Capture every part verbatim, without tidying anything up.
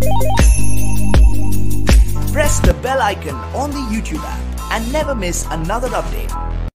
Press the bell icon on the YouTube app and never miss another update.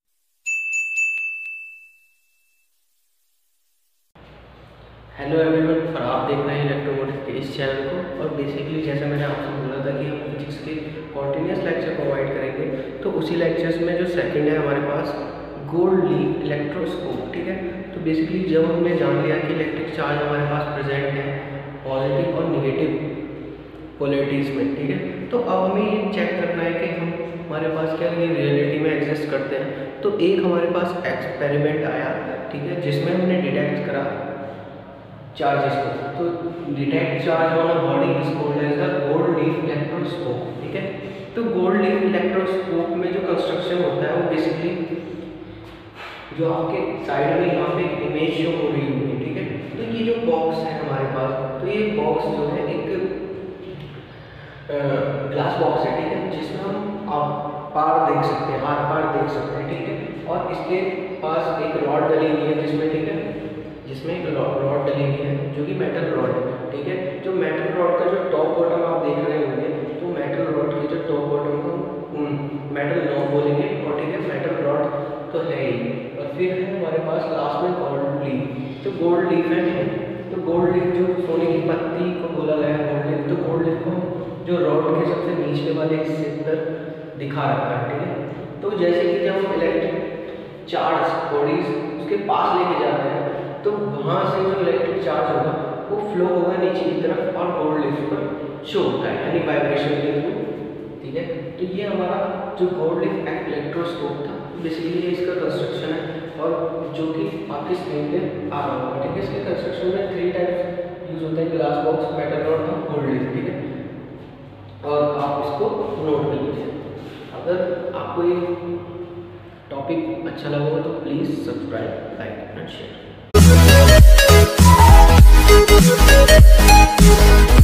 Hello everyone, और आप देख रहे हैं इलेक्ट्रोमोटिव के इस चैनल को। और बेसिकली जैसे मैंने आपसे बोला था कि हम फिजिक्स के कॉन्टिन्यूस लेक्चर प्रोवाइड करेंगे, तो उसी लेक्चर्स में जो सेकंड है हमारे पास गोल्ड लीफ इलेक्ट्रोस्कोप। ठीक है, तो बेसिकली जब हमने जान लिया कि इलेक्ट्रिक चार्ज हमारे पास प्रेजेंट है पॉजिटिव और निगेटिव पोलैरिटीज़ में, ठीक है, तो अब हमें ये चेक करना है कि हम हमारे पास क्या ये रियलिटी में एग्जिस्ट करते हैं। तो एक हमारे पास एक्सपेरिमेंट आया, ठीक है, जिसमें हमने डिटेक्ट करा चार्जेस को। तो detect charge on a body is called as the gold leaf electroscope. ठीक है, तो गोल्ड लीफ इलेक्ट्रोस्कोप में जो कंस्ट्रक्शन होता है वो बेसिकली जो आपके साइड में यहाँ पे एक इमेज शो हो रही होगी। ठीक है, तो ये जो बॉक्स है हमारे पास, तो ये बॉक्स जो है एक ग्लास बॉक्स है, ठीक है, जिसमें हम आप पार देख सकते हैं, आर पार देख सकते हैं। ठीक है, और इसके पास एक रॉड डली हुई है जिसमें, ठीक है, जिसमें एक रॉड डली हुई है जो कि मेटल रॉड है। ठीक है, जो मेटल रॉड का जो टॉप बॉटम आप देख रहे होंगे, तो मेटल रॉड के जो टॉप बॉटम को मेटल नॉब बोलेंगे। और ठीक है, मेटल रॉड तो है ही, और फिर है हमारे पास लास्ट में गोल्ड लीफ। तो गोल्ड लीफ है, तो गोल्ड लीफ जो सोने की पत्ती को बोला गया है गोल्ड लीफ, तो गोल्ड लीफ को जो रॉड के सबसे नीचे वाले हिस्से पर दिखा रखा है। ठीक है, तो जैसे कि जब हम इलेक्ट्रिक चार्ज बॉडीज उसके पास लेके जाते हैं, तो वहाँ से जो इलेक्ट्रिक चार्ज होगा वो फ्लो होगा नीचे की तरफ और गोल्ड लीफ पर शो होता है, यानी वाइब्रेशन के थ्रू। ठीक है, तो ये हमारा जो गोल्ड लीफ इलेक्ट्रोस्कोप था, बेसिकली ये इसका कंस्ट्रक्शन है, और जो कि आपकी स्क्रीन पे आ रहा होगा। ठीक है, इसके कंस्ट्रक्शन में थ्री टाइप्स यूज होते हैं, ग्लास बॉक्स, मेटल रॉड और गोल्ड लीफ। ठीक है, और आप इसको नोट कर लीजिए। अगर आपको ये टॉपिक अच्छा लगा हो तो please subscribe, like and share.